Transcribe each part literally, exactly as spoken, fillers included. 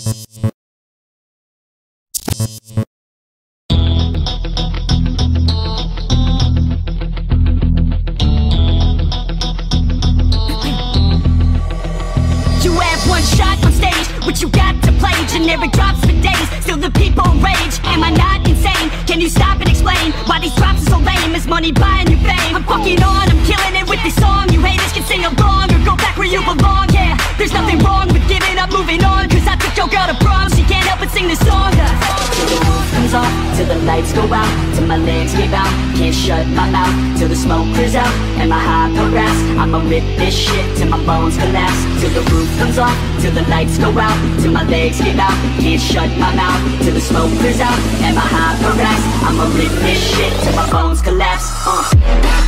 What you got to play, generic drops for days. Still the people rage, am I not insane? Can you stop and explain why these drops are so lame? Is money buying you fame? I'm fucking on, I'm killing it with this song. You haters can sing along or go back where you belong. Yeah, there's nothing wrong with giving up, moving on. Cause I took your girl to prom, she can't help but sing this song. Till the roof comes off, till the lights go out, till my legs give out, can't shut my mouth, till the smoke clears out, and my high harass. I'ma rip this shit till my bones collapse. Till the roof comes off, till the lights go out, till my legs give out, can't shut my mouth, till the smoke clears out, and my high harass. I'ma rip this shit till my bones collapse. uh.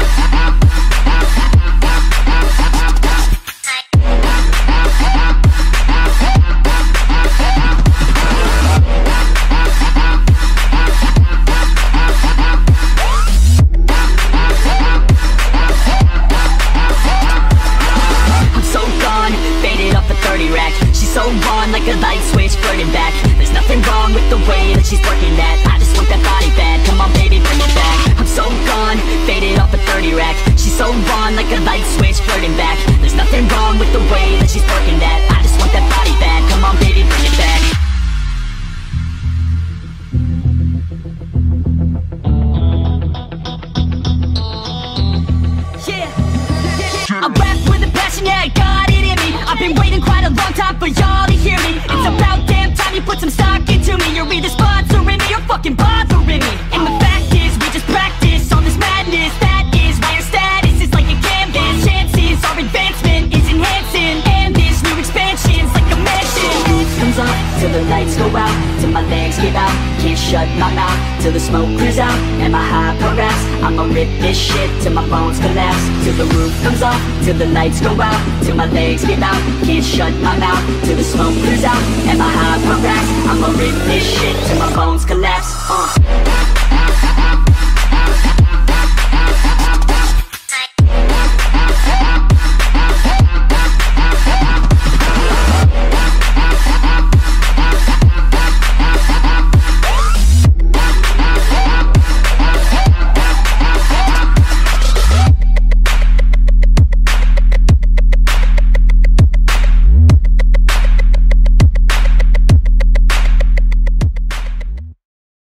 So on like a light switch, flirting back. There's nothing wrong with the way that she's working that. I just want that body bad, come on baby, bring it back. I'm so gone, faded off a thirty rack. She's so on like a light switch, flirting back. There's nothing wrong with the way that she's working that. I just want that body bad, come on baby, bring it back. Yeah, I rap with a passion, yeah, I got it in me. I've been waiting quite a long time for y'all to hear me. It's about damn time you put some stock into me. You're either sponsoring me or fucking bothering me. And the fact is, we just practice on this madness. That is why your status is like a canvas. Chances our advancement is enhancing, and this new expansion's like a mansion. The roof comes up, till the lights go out, till my legs give out, can't shut my mouth, till the smoke clears out, and my high harass. I'ma rip this shit till my bones collapse. Till the roof comes off, till the lights go out, till my legs give out, can't shut my mouth, till the smoke clears out, and my high harass. I'ma rip this shit till my bones collapse. uh.